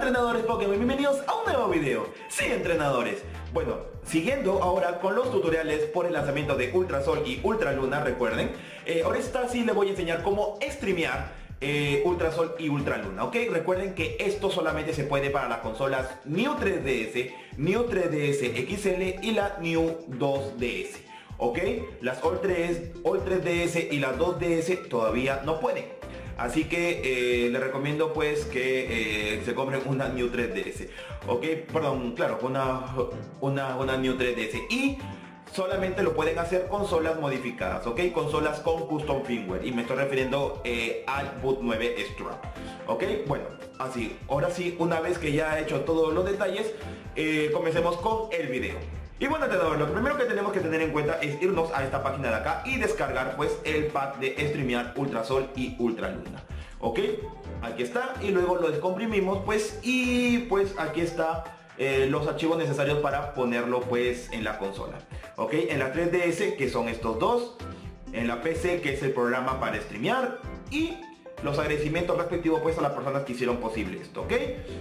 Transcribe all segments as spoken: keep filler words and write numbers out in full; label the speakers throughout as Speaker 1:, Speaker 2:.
Speaker 1: entrenadores Pokémon, bienvenidos a un nuevo video. Sí, entrenadores. Bueno, siguiendo ahora con los tutoriales por el lanzamiento de Ultrasol y Ultraluna, recuerden, eh, ahora esta sí les voy a enseñar cómo streamear eh, Ultrasol y Ultraluna, ¿ok? Recuerden que esto solamente se puede para las consolas New tres D S, New tres D S X L y la New dos D S, ¿ok? Las All tres, All tres D S y las dos D S todavía no pueden. Así que eh, les recomiendo pues que eh, se compren una New tres D S, ok, perdón, claro, una, una, una New tres D S, y solamente lo pueden hacer consolas modificadas, ok, consolas con custom firmware, y me estoy refiriendo eh, al Boot nueve Extra, ok. Bueno, así, ahora sí, una vez que ya he hecho todos los detalles, eh, comencemos con el video. Y bueno, entrenador, lo primero que tenemos que tener en cuenta es irnos a esta página de acá y descargar pues el pack de streamear Ultrasol y Ultraluna, ok, aquí está, y luego lo descomprimimos pues, y pues aquí está eh, los archivos necesarios para ponerlo pues en la consola, ok, en la tres D S, que son estos dos, en la P C, que es el programa para streamear, y los agradecimientos respectivos pues a las personas que hicieron posible esto, ok,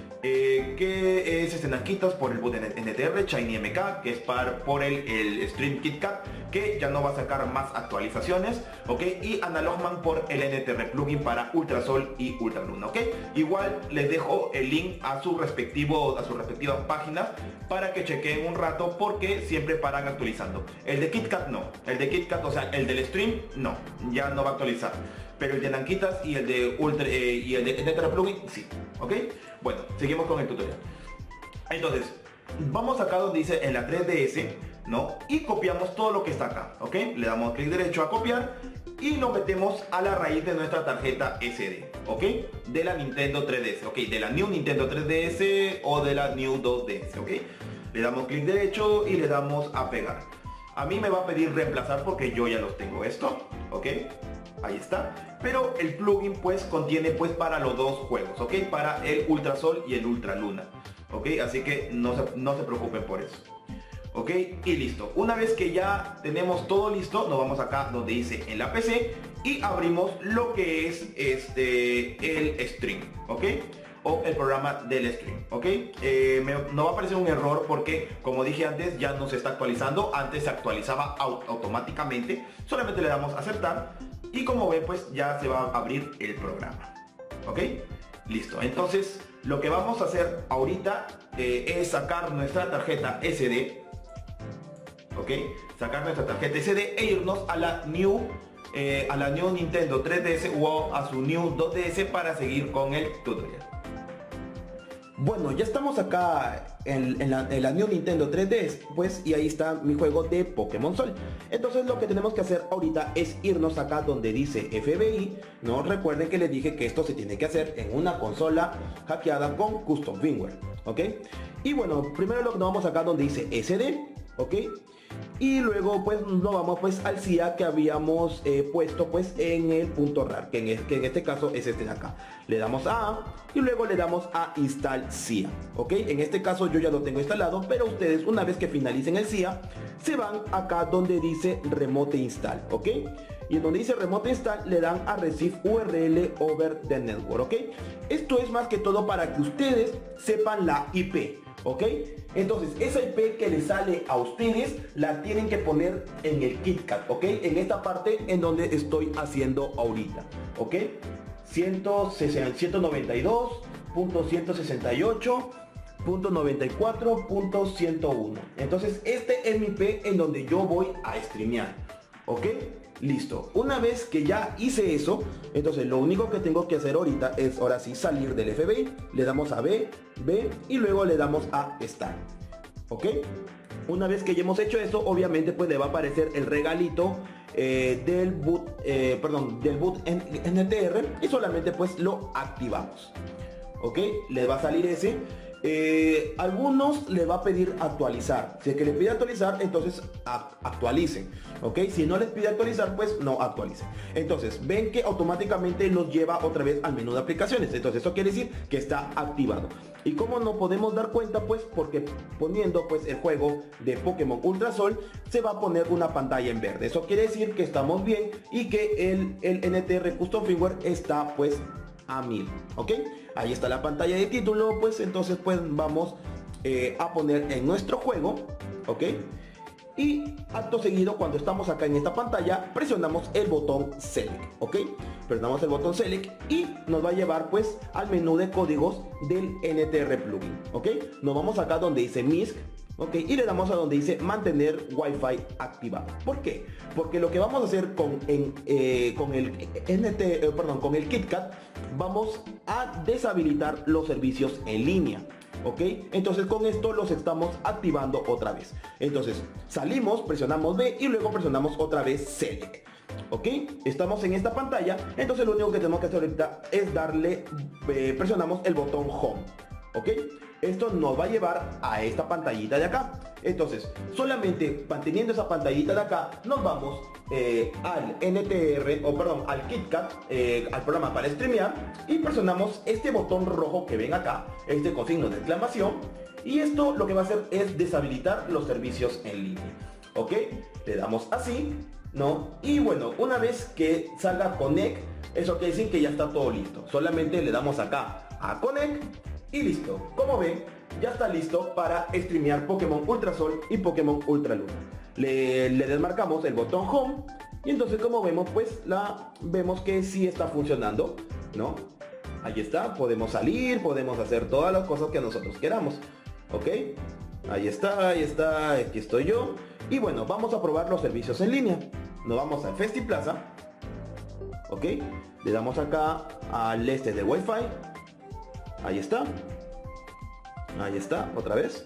Speaker 1: eh, que es Escenaquitas por el boot N T R, Shiny M K, que es para, por el, el Stream KitKat, que ya no va a sacar más actualizaciones, ok, y Analogman por el N T R plugin para Ultrasol y Ultraluna, ok. Igual les dejo el link a su respectivo, a sus respectivas páginas para que chequen un rato, porque siempre paran actualizando. El de KitKat no, el de KitKat, o sea, el del stream no, ya no va a actualizar. Pero el de Nanquitas y el de Ultra eh, y el de N T R plugin sí, ok. Bueno, seguimos con el tutorial. Entonces, vamos acá donde dice en la tres D S, ¿no? Y copiamos todo lo que está acá, ok. Le damos clic derecho a copiar y lo metemos a la raíz de nuestra tarjeta S D, ok, de la Nintendo tres D S, ok, de la New Nintendo tres D S o de la New dos D S, ok. Le damos clic derecho y le damos a pegar. A mí me va a pedir reemplazar porque yo ya los tengo esto, ok. Ahí está, pero el plugin pues contiene pues para los dos juegos, ok, para el Ultrasol y el Ultraluna, ok, así que no se, no se preocupen por eso, ok, y listo. Una vez que ya tenemos todo listo, nos vamos acá donde dice en la P C y abrimos lo que es este el stream, ok, o el programa del stream, ok. Eh, me, no va a aparecer un error porque, como dije antes, ya no se está actualizando. Antes se actualizaba au automáticamente, solamente le damos a aceptar y como ven pues ya se va a abrir el programa, ok, listo. Entonces lo que vamos a hacer ahorita eh, es sacar nuestra tarjeta S D, ok, sacar nuestra tarjeta S D e irnos a la New eh, a la New Nintendo tres D S o a su New dos D S para seguir con el tutorial. Bueno, ya estamos acá en, en, la, en la New Nintendo tres D S, pues, y ahí está mi juego de Pokémon Sol. Entonces lo que tenemos que hacer ahorita es irnos acá donde dice F B I, ¿no? Recuerden que les dije que esto se tiene que hacer en una consola hackeada con custom firmware, ¿ok? Y bueno, primero lo, nos vamos acá donde dice S D, ¿ok? Y luego pues nos vamos pues al C I A que habíamos eh, puesto pues en el punto rar, que en, es, que en este caso es este de acá. Le damos a A y luego le damos a install C I A, ok. En este caso yo ya lo tengo instalado, pero ustedes una vez que finalicen el C I A se van acá donde dice remote install, ok. Y en donde dice remote install le dan a receive U R L over the network, ok. Esto es más que todo para que ustedes sepan la I P, ok. Entonces esa I P que les sale a ustedes la tienen que poner en el KitKat, ok, en esta parte en donde estoy haciendo ahorita, ok, ciento noventa y dos punto ciento sesenta y ocho punto noventa y cuatro punto ciento uno. Entonces este es mi I P en donde yo voy a streamear, ok. Listo, una vez que ya hice eso, entonces lo único que tengo que hacer ahorita es ahora sí salir del F B I, le damos a B, B y luego le damos a Start, ok. Una vez que ya hemos hecho eso, obviamente pues le va a aparecer el regalito eh, del boot, eh, perdón, del boot N T R y solamente pues lo activamos, ok, le va a salir ese. Eh, algunos le va a pedir actualizar. Si es que les pide actualizar, entonces actualicen, ok. Si no les pide actualizar, pues no actualicen. Entonces ven que automáticamente los lleva otra vez al menú de aplicaciones. Entonces eso quiere decir que está activado. Y como no podemos dar cuenta, pues porque poniendo pues el juego de Pokémon Ultrasol se va a poner una pantalla en verde. Eso quiere decir que estamos bien y que el, el N T R Custom Firmware está pues a mil, ¿ok? Ahí está la pantalla de título, pues entonces pues vamos eh, a poner en nuestro juego, ¿ok? Y acto seguido, cuando estamos acá en esta pantalla, presionamos el botón Select, ¿ok? Presionamos el botón Select y nos va a llevar pues al menú de códigos del N T R plugin, ¿ok? Nos vamos acá donde dice M I S C, ¿ok? Y le damos a donde dice mantener Wi-Fi activado. ¿Por qué? Porque lo que vamos a hacer con, en, eh, con el N T, eh, perdón, con el KitKat, vamos a deshabilitar los servicios en línea. ¿Ok? Entonces con esto los estamos activando otra vez. Entonces salimos, presionamos B y luego presionamos otra vez Select. ¿Ok? Estamos en esta pantalla. Entonces lo único que tenemos que hacer ahorita es darle, eh, presionamos el botón Home. ¿Ok? Esto nos va a llevar a esta pantallita de acá. Entonces, solamente manteniendo esa pantallita de acá, nos vamos eh, al N T R, o perdón, al KitKat, eh, al programa para streamear, y presionamos este botón rojo que ven acá, este con signo de exclamación, y esto lo que va a hacer es deshabilitar los servicios en línea. ¿Ok? Le damos así, ¿no? Y bueno, una vez que salga Connect, eso quiere decir que ya está todo listo. Solamente le damos acá a Connect y listo. Como ven, ya está listo para streamear Pokémon Ultra Sol y Pokémon Ultra Luna. Le, le desmarcamos el botón Home y entonces, como vemos, pues la vemos que sí está funcionando, ¿no? Ahí está, podemos salir, podemos hacer todas las cosas que nosotros queramos. ¿Ok? Ahí está, ahí está, aquí estoy yo. Y bueno, vamos a probar los servicios en línea. Nos vamos al FestiPlaza. ¿Ok? Le damos acá al este de Wi-Fi. Ahí está. Ahí está, otra vez.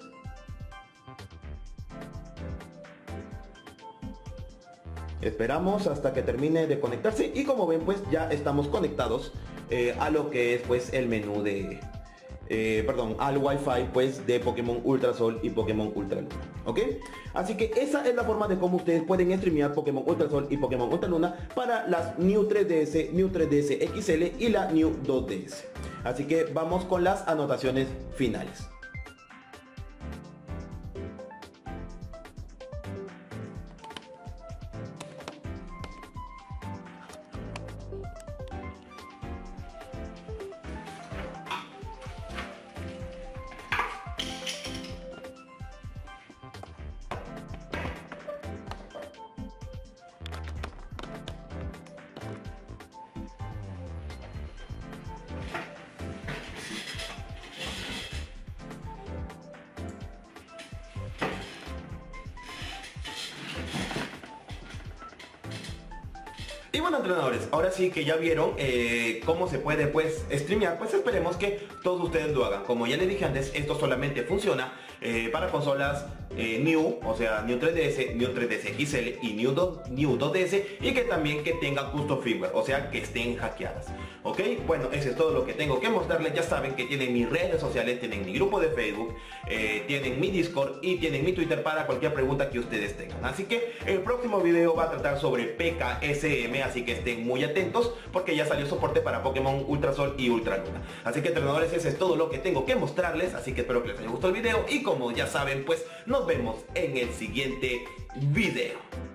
Speaker 1: Esperamos hasta que termine de conectarse y como ven pues ya estamos conectados eh, a lo que es pues el menú de... Eh, perdón, al Wi-Fi pues de Pokémon Ultra Sol y Pokémon Ultra Luna, ¿ok? Así que esa es la forma de cómo ustedes pueden streamear Pokémon Ultra Sol y Pokémon Ultra Luna para las New tres D S, New tres D S X L y la New dos D S. Así que vamos con las anotaciones finales. Y bueno, entrenadores, ahora sí que ya vieron eh, cómo se puede pues streamear, pues esperemos que todos ustedes lo hagan. Como ya les dije antes, esto solamente funciona eh, para consolas eh, New, o sea, New tres D S, New tres D S X L y New, New dos D S, y que también que tengan custom firmware, o sea, que estén hackeadas. Ok, bueno, eso es todo lo que tengo que mostrarles. Ya saben que tienen mis redes sociales, tienen mi grupo de Facebook, eh, tienen mi Discord y tienen mi Twitter para cualquier pregunta que ustedes tengan. Así que el próximo video va a tratar sobre P K S M, así que estén muy atentos porque ya salió soporte para Pokémon Ultra Sol y Ultra Luna. Así que, entrenadores, eso es todo lo que tengo que mostrarles, así que espero que les haya gustado el video y como ya saben, pues nos vemos en el siguiente video.